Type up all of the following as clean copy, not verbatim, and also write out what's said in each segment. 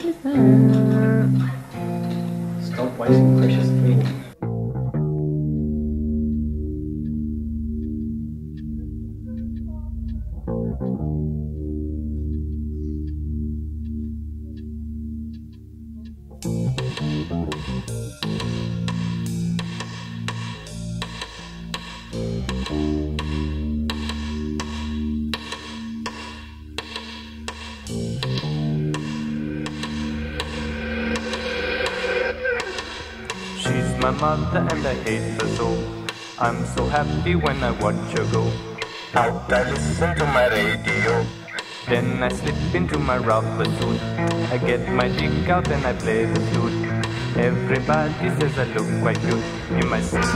Stop wasting precious fuel. She's my mother and I hate her so. I'm so happy when I watch her go. Out I listen to my radio, then I slip into my rubber suit. I get my dick out and I play the flute. Everybody says I look quite good in my suit.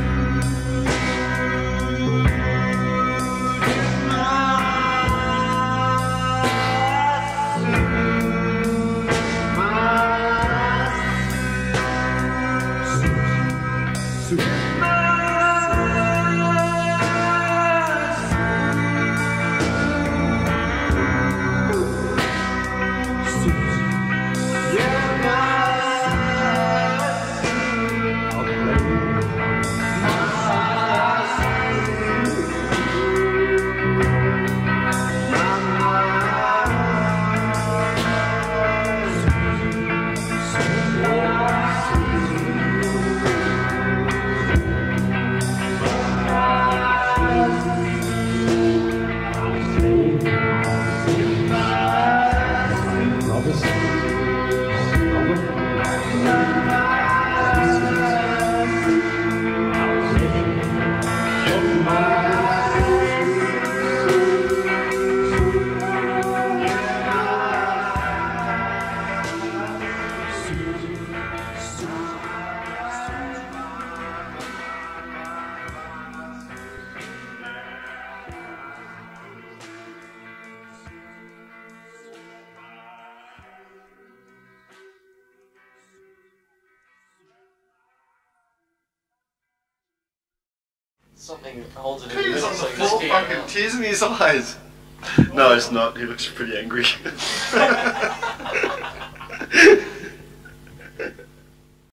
Something holds it in He's the on the middle so floor, you fucking can tears in his eyes. No, it's not. He looks pretty angry.